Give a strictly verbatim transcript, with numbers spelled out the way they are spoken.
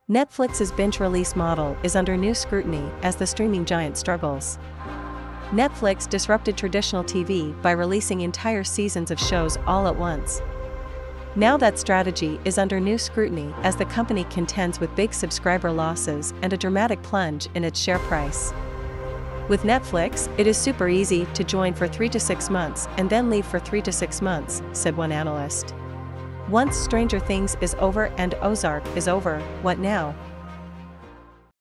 Netflix's binge release model is under new scrutiny as the streaming giant struggles. Netflix disrupted traditional T V by releasing entire seasons of shows all at once. Now that strategy is under new scrutiny as the company contends with big subscriber losses and a dramatic plunge in its share price. With Netflix, it is super easy to join for three to six months and then leave for three to six months, said one analyst. Once Stranger Things is over and Ozark is over, what now?